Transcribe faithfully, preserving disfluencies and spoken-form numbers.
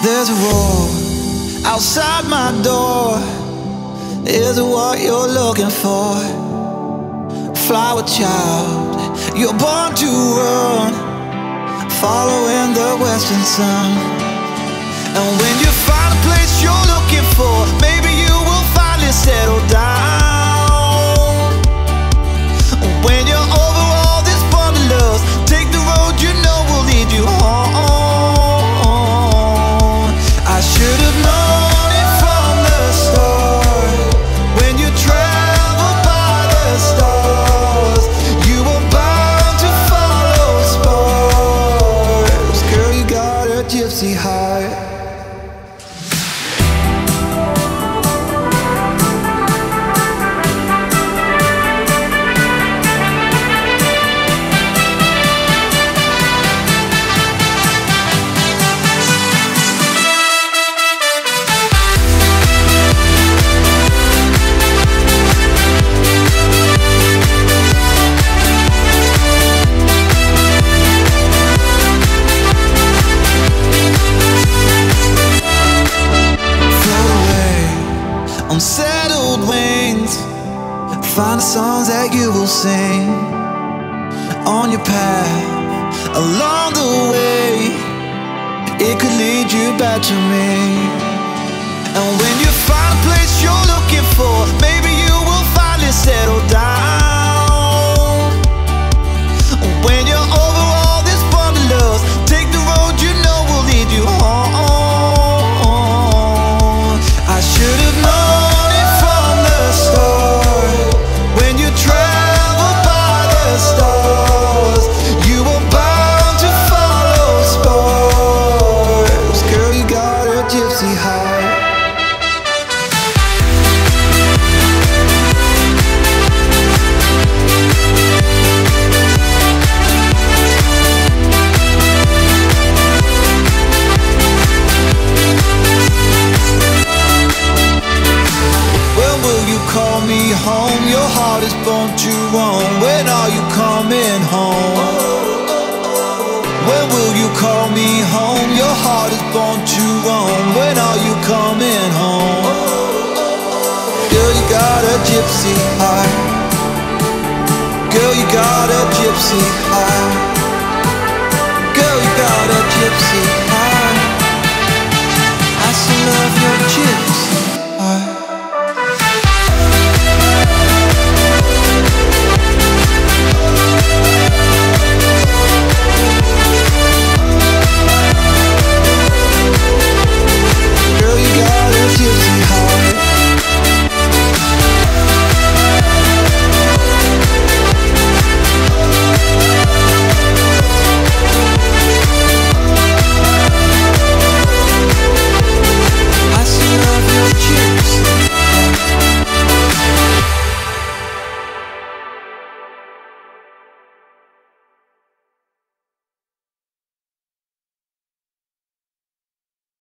There's a roar outside my door. Is it what you're looking for? Flower child, you're born to run, following the western sun. And when you find a place you're looking for, maybe you will finally settle down. When you're over all this wanderlust, take the road you know will lead you home. I should have known it from the start. When you travel by the stars, you were bound to follow stars. Girl, you got a gypsy heart. Unsettled wings, find the songs that you will sing on your path along the way. It could lead you back to me. And when you find a place you're looking for, maybe you will finally settle down. When you're over all this wanderlust, take the road you know will lead you home. I should have known gypsy heart. When will you call me home? Your heart is born to roam. When are you coming home? When will you call me home? Your heart is born to roam. When are you coming home? Girl, you got a gypsy heart. Girl, you got a gypsy heart. Girl, you got a gypsy heart. I still love your gypsy.